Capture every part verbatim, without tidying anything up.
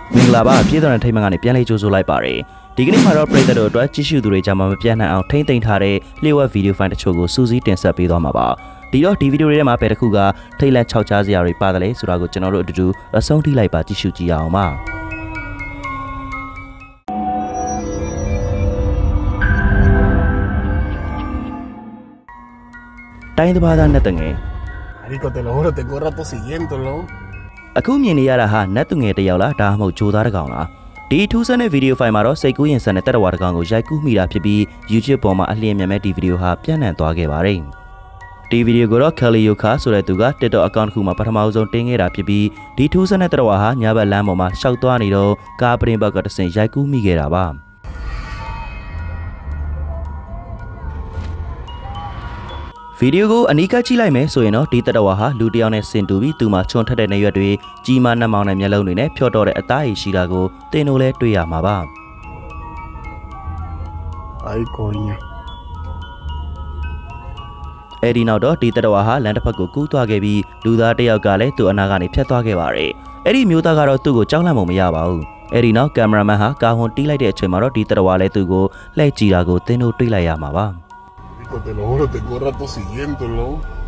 မင်္ဂလာပါပြည်တော်တဲ့ထိမှန်ကနေပြန်လေးကြိုးဆိုလိုက်ပါရယ်ဒီကနေ့မှာတော့ပရိသတ်တို့အတွက်ကြည့်ရှုသူတွေကြားမှာမပြတ်နိုင်အောင်ထိမ့်သိမ်းထားတဲ့လျှို့ဝှက်ဗီဒီယိုဖိုင်တချို့ကိုစူးစီးတင်ဆက်ပေးသွားမှာပါဒီတော့ဒီဗီဒီယိုတွေထဲမှာဘယ်တစ်ခုကထိတ်လန့်ခြောက်ခြားစရာတွေပါတယ်လဲဆိုတာကိုကျွန်တော်တို့အတူတူအဆုံးထိလိုက်ပါကြည့်ရှုကြည့်ရအောင်ပါတိုင်းတစ်ပါးသားနဲ့တငယ် Rico, te lo juro, tengo rato siguiéndolo. အခုမြင်နေရတာဟာနတ်သူငယ်တယောက်လားဒါမှမဟုတ်ဂျိုသားတစ်ကောင်လားဒီထူးဆန်းတဲ့ဗီဒီယိုဖိုင်မှာတော့စိတ်ကူးရင်ဆန်တဲ့တက်တဝါတစ်ကောင်ကိုရိုက်ကူးမိတာဖြစ်ပြီး YouTube ပေါ်မှာအလျင်မြန်မဲ့ဒီဗီဒီယိုဟာပြန့်နှံ့သွားခဲ့ပါတယ်ဒီဗီဒီယိုကိုတော့ Kelly Yoka ဆိုတဲ့သူက TikTok account တစ်ခုမှာပထမဆုံးတင်ခဲ့တာဖြစ်ပြီးဒီထူးဆန်းတဲ့တက်တဝါဟာညဘက်လမ်းပေါ်မှာရှောက်သွားနေတော့ကားပရင်ဘက်ကတဆင့်ရိုက်ကူးမိခဲ့တာပါဗီဒီယိုကိုအနီးကပ်ကြည့်လိုက်မယ်ဆိုရင်တော့ဒီတက်တဝါဟာလူတစ်ယောက်နဲ့ဆင်တူပြီးသူမှာချွန်ထက်တဲ့နေရွက်တွေကြီးမားနှက်မောင်းတဲ့မျက်လုံးတွေနဲ့ဖြော့တော့တဲ့အသားရည်ရှိတာကိုသင်တို့လည်းတွေ့ရမှာပါ Ay, coño. အဲ့ဒီနောက်တော့ဒီတက်တဝါဟာလမ်းတစ်ဖက်ကိုကူးသွားခဲ့ပြီးလူသားတစ်ယောက်ကလည်းသူ့အနာကနေဖြတ်သွားခဲ့ပါတယ်အဲ့ဒီမျိုးသားကတော့သူ့ကိုကြောက်လန့်မှုမရပါဘူးအဲ့ဒီနောက်ကင်မရာမန်ဟာကာဟွန်တီးလိုက်တဲ့အချိန်မှာတော့ဒီတက်တဝါလည်းသူ့ကိုလှည့်ကြည့်တာကိုသင်တို့တွေ့လိုက်ရမှာပါ Rico, te lo juro, tengo rato siguiéndolo.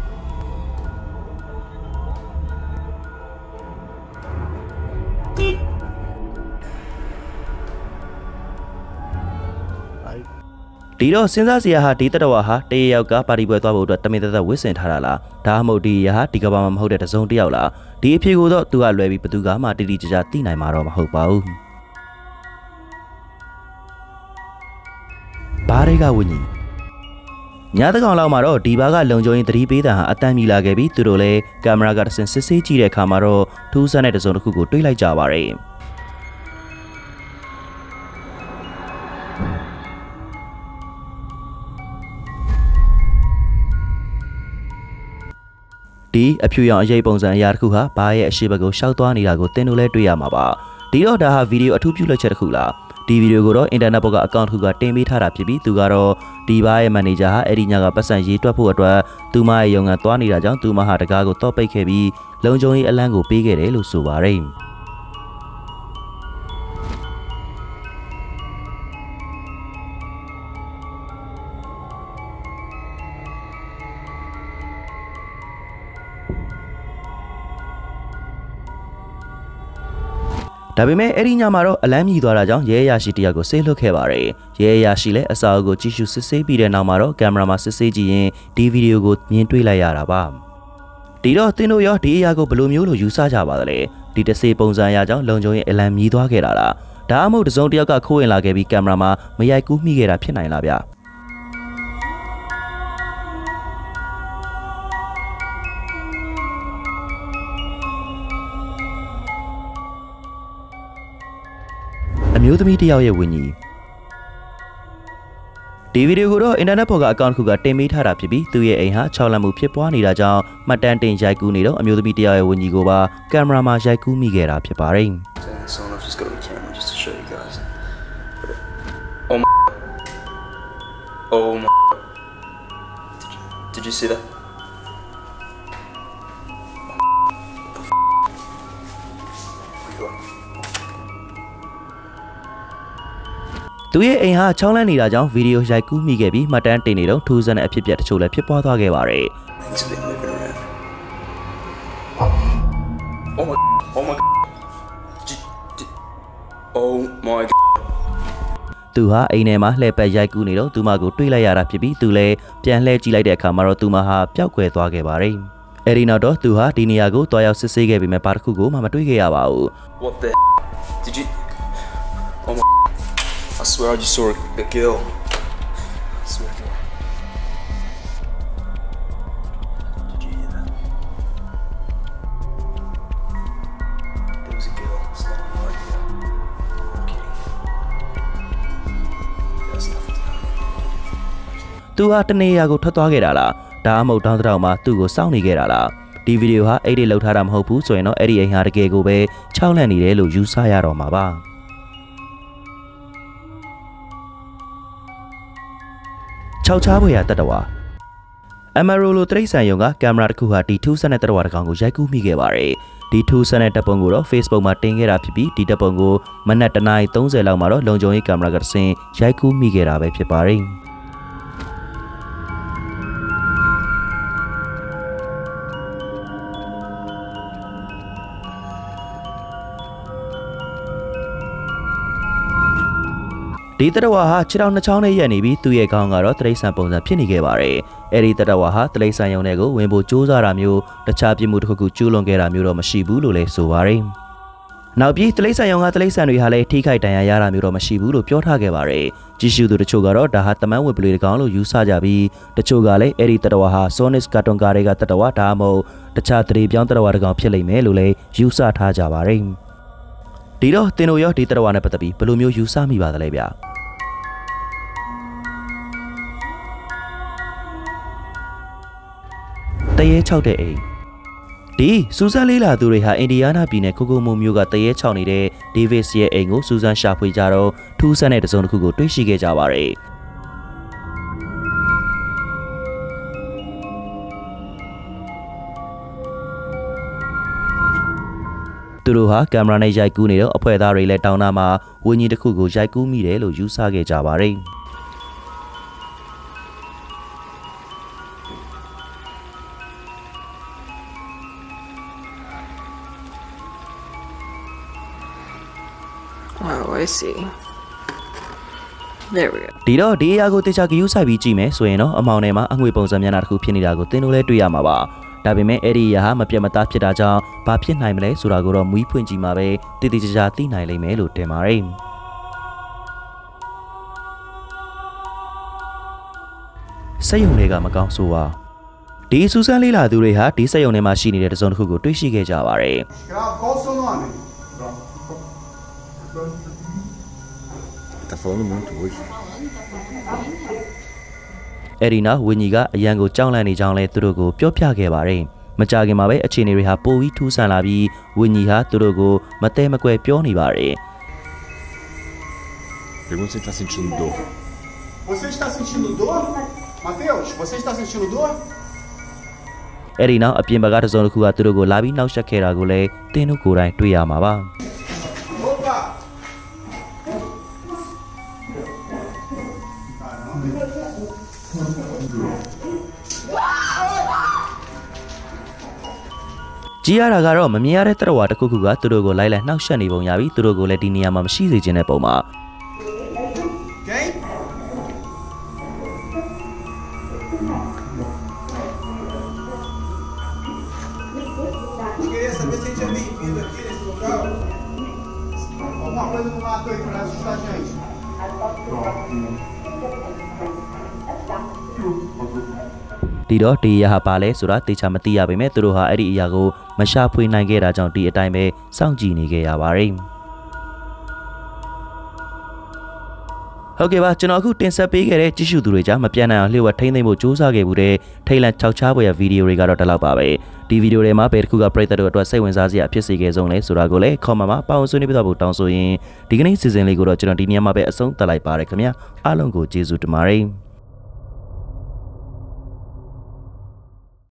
Ay. ဒီတော့စဉ်းစားစရာဟာဒီတက်တဝါဟာတရယောက်ကပါတီပွဲသွားဖို့အတွက်တမင်သက်သက်ဝစ်ဆင်ထားတာလားဒါမှမဟုတ်ဒီရဟာဒီကဘာမှာမဟုတ်တဲ့တစုံတစ်ယောက်လားဒီအဖြေကိုတော့သူကလွယ်ပြီးဘသူကမှတိတိကျကျသိနိုင်မှာတော့မဟုတ်ပါဘူးဘာတွေကဝิญဉ်ညတကောင်လောက်မှာတော့ဒီဘာကလုံခြုံရေးသတိပေးတာဟာအတန်းမြည်လာခဲ့ပြီးသူတို့လည်းကင်မရာကတစ်ဆင့်စစ်ဆေးကြည့်တဲ့အခါမှာတော့ထူးဆန်းတဲ့တစုံတစ်ခုကိုတွေ့လိုက်ကြပါတယ်ဒီအဖြူရောင်အရေးပုံစံအရာတစ်ခုဟာဘာရဲ့အရှိဘက်ကိုရှောက်သွားနေတာကိုသင်တို့လည်းတွေ့ရမှာပါဒီတော့ဒါဟာဗီဒီယိုအထူးပြုလုပ်ချက်တစ်ခုလားဒီဗီဒီယိုကိုတော့အင်တာနက်ပေါ်ကအကောင့်တစ်ခုကတင်ပေးထားတာဖြစ်ပြီးသူကတော့ဒီဘာရဲ့မန်နေဂျာဟာအဲ့ဒီညကပတ်စံရေးတွက်ဖို့အတွက်သူမရဲ့ရုံကသွားနေတာကြောင့်သူမဟာတကားကိုတော့ပိတ်ခဲ့ပြီးလုံခြုံရေးအလန့်ကိုပေးခဲ့တယ်လို့ဆိုပါတယ်ဒါပေမဲ့အဲ့ဒီညမှာတော့အလန်းမြည်သွားတာကြောင့်ရဲရရှိတယောက်ကိုဆေးလွတ်ခဲ့ပါတယ်ရဲရရှိလည်းအစာအုပ်ကိုကြည့်ရှုစစ်ဆေးပြီးတဲ့နောက်မှာတော့ကင်မရာမှာစစ်ဆေးကြည့်ရင်ဒီဗီဒီယိုကိုမြင်တွေ့လိုက်ရတာပါဒီတော့သင်တို့ရောဒီအရာကိုဘယ်လိုမျိုးလို့ယူဆကြပါသလဲဒီတစေပုံစံအရာကြောင့်လုံခြုံရေးအလန်းမြည်သွားခဲ့တာလားဒါမှမဟုတ်တစုံတစ်ယောက်ကခိုးဝင်လာခဲ့ပြီးကင်မရာမှာမရိုက်ကူးမိခဲ့တာဖြစ်နိုင်လားဗျအမျိုးသမီးတယောက်ရဲ့ဝิญဉ်ဒီဗီဒီယိုကိုတော့အင်တာနက်ပေါ်ကအကောင့်တစ်ခုကတင်ပေးထားတာဖြစ်ပြီးသူ့ရဲ့အိမ်ဟာခြောက်လန့်မှုဖြစ်ပွားနေတာကြောင့်မှတ်တမ်းတင်ရိုက်ကူးနေတော့အမျိုးသမီးတယောက်ရဲ့ဝิญဉ်ကိုပါကင်မရာမှာရိုက်ကူးမိခဲ့တာဖြစ်ပါတယ် Oh my Oh my Did you see that? သူရဲ့အိမ်ဟာချောင်းလန့်နေတာကြောင့်ဗီဒီယိုရိုက်ကူးမိခဲ့ပြီးမှတ်တမ်းတင်နေတော့ထူးဆန်းတဲ့အဖြစ်အပျက်တချို့လည်းဖြစ်ပွားသွားခဲ့ပါတယ် Oh my Oh my Oh my သူဟာအိမ်ထဲမှာလှည့်ပတ်ရိုက်ကူးနေတော့သူမကိုတွေးလိုက်ရတာဖြစ်ပြီးသူလည်းပြန်လှည့်ကြည့်လိုက်တဲ့အခါမှာတော့သူမဟာပျောက်ကွယ်သွားခဲ့ပါတယ်အဲဒီနောက်တော့သူဟာဒီနေရာကိုတွားရောက်စစ်ဆေးခဲ့ပြီးမှဘာတစ်ခုကိုမှမတွေ့ခဲ့ရပါဘူး What the Did you Oh my I swear I just saw a girl. I swear to God. Did you hear that? There was a girl standing right there. I'm kidding. That's nothing to know. သူဟာတနေရာကိုထွက်သွားခဲ့တာလားဒါမှမဟုတ်တောင်းတတောင်မှာသူ့ကိုစောင့်နေခဲ့တာလားဒီဗီဒီယိုဟာအဲ့ဒီလောက်ထားတာမဟုတ်ဘူးဆိုရင်တော့အဲ့ဒီအိမ်ဟာတကယ်ကိုပဲခြောက်လန့်နေတယ်လို့ယူဆရတော့မှာပါခြောက်ချားဖွယ်ရာတတဝါအမရိုလိုတရိတ်ဆန်ယုံကကင်မရာတစ်ခုဟာဒီထူးဆန်းတဲ့တတဝါတစ်ကောင်ကိုရိုက်ကူးမိခဲ့ပါတယ်ဒီထူးဆန်းတဲ့တပ်ပုံကိုတော့ Facebook မှာတင်ခဲ့တာဖြစ်ပြီးဒီတပ်ပုံကိုမနက်တနာရီသုံးဆယ်လောက်မှာတော့လုံခြုံရေးကင်မရာကတစ်ဆင့်ရိုက်ကူးမိခဲ့တာပဲဖြစ်ပါတယ်ဒီတရဝါဟာခြေထောက်နှစ်ချောင်းနဲ့ရက်နေပြီးသူ့ရဲ့ခေါင်းကတော့တရိတ်ဆန်ပုံစံဖြစ်နေခဲ့ပါတယ်။အဲဒီတရဝါဟာတရိတ်ဆန်ရုံတွေကိုဝင်ဖို့ကြိုးစားတာမျိုးတခြားပြမှုတစ်ခုခုကျူးလွန်ခဲ့တာမျိုးတော့မရှိဘူးလို့လည်းဆိုပါတယ်။နောက်ပြီးတရိတ်ဆန်ရုံကတရိတ်ဆန်တွေဟာလည်းထိခိုက်ဒဏ်ရာရတာမျိုးတော့မရှိဘူးလို့ပြောထားခဲ့ပါတယ်။ကြည့်ရှုသူတချို့ကတော့ဒါဟာတမန်ဝက်ပလေးတကောင်လို့ယူဆကြပြီးတချို့ကလည်းအဲဒီတရဝါဟာ Sonic ကာတွန်ကားတွေကတရဝါဒါမှမဟုတ်တခြားတရေပြောင်းတရဝါတကောင်ဖြစ်လိမ့်မယ်လို့လည်းယူဆထားကြပါတယ်။ဒီတော့တင်တို့ရောဒီတရဝါနဲ့ပတ်သက်ပြီးဘယ်လိုမျိုးယူဆမိပါသလဲဗျာ။တရေချောက်တဲ့အိမ်ဒီစူဇန်လေးလာသူတွေဟာအင်ဒီယားနာပြည်နယ်ကိုကိုမိုမျိုးကတရေချောက်နေတဲ့ဒေးဗစ်ရဲ့အိမ်ကိုစူဇန်ရှာဖွေကြတော့ထူးဆန်းတဲ့တစုံတစ်ခုကိုတွေ့ရှိခဲ့ကြပါတယ်သူတို့ဟာကင်မရာနဲ့ရိုက်ကူးနေတော့အဖွဲ့သားတွေလည်းတောင်းတာမှာဝင်းကြီးတစ်ခုကိုရိုက်ကူးမိတယ်လို့ယူဆခဲ့ကြပါတယ် Oh, I see. There we go. ဒီတော့ဒီအရာကိုတေချာဂယူးဆိုင်ပြီးကြည့်မယ်ဆိုရင်တော့အမောင်ထဲမှာအငွေပုံစံမျက်နှာတစ်ခုဖြစ်နေတာကိုသင်တို့လည်းတွေ့ရမှာပါဒါပေမဲ့အဲ့ဒီအရာဟာမပြတ်မသားဖြစ်တာကြောင့်ဘာဖြစ်နိုင်မလဲဆိုတာကိုတော့မွေးဖွင့်ကြည့်မှာပဲတည်တည်ကြကြသိနိုင်လိမ့်မယ်လို့ထင်ပါတယ်စိတ်ယုံတွေကမကောင်းဆိုပါဒီစူဆန်လေးလာသူတွေဟာဒီစိတ်ယုံထဲမှာရှိနေတဲ့တစုံတစ်ခုကိုတွေ့ရှိခဲ့ကြပါတယ် Tá falando muito hoje. အဲ့ဒီနောက်ဝင်းကြီးကအရန်ကိုကြောက်လန့်နေကြောင်းလဲသူတို့ကိုပြောပြခဲ့ပါတယ်။မကြခင်မှာပဲအခြေအနေတွေဟာပိုပြီးထူးဆန်းလာပြီးဝင်းကြီးဟာသူတို့ကိုမတဲမကွယ်ပြောနေပါတယ် Pergunta se ele tá sentindo dor. Você está sentindo dor? Mateus, você está sentindo dor? အဲ့ဒီနောက်အပြင်ဘက်ကတစုံတစ်ခုကသူတို့ကိုလာပြီးနှောက်ယှက်ခဲ့တာကိုလည်းတင်းတို့ကိုယ်တိုင်တွေ့ရမှာပါ။ Opa! ကြည့်ရတာကတော့မမြင်ရတဲ့တရဝါတစ်ခုခုကသူတို့ကိုလိုက်လိုက်နှောက်ယှက်နေပုံရပြီးသူတို့ကိုလည်းဒီနေရာမှာမရှိစေချင်တဲ့ပုံမှာ Quem? Queria saber se tinha bem-vindo aqui nesse local. Alguma coisa no mato aí para assustar a gente. ဒီတော့ဒီအရာဟာပါလဲဆိုတာတေချာမသိရပေမဲ့သူတို့ဟာအဲ့ဒီအရာကိုမရှာဖွေနိုင်ခဲ့တာကြောင့်ဒီအတိုင်းပဲစောင့်ကြည့်နေခဲ့ရပါတယ်ဟုတ်ကဲ့ပါကျွန်တော်အခုတင်ဆက်ပေးခဲ့တဲ့ကြည့်ရှုသူတွေကြားမပြန်နိုင်အောင်လျှို့ဝှက်ထိန်းသိမ်းဖို့စူးစမ်းခဲ့မှုတဲ့ထိတ်လန့်ချောက်ချားပွဲဗီဒီယိုတွေကတော့တလောက်ပါပဲဒီဗီဒီယိုတွေမှာဘယ်တစ်ခုကပရိသတ်တို့အတွက်စိတ်ဝင်စားစရာဖြစ်စေခဲ့ဆုံးလဲဆိုတာကိုလည်း comment မှာပေါင်းဆွေးနွေးပြသဖို့တောင်းဆိုရင်ဒီကနေ့စီစဉ်လေးကိုတော့ကျွန်တော်ဒီနေရာမှာပဲအဆုံးသတ်လိုက်ပါရခင်ဗျာအားလုံးကိုကျေးဇူးတင်ပါတယ်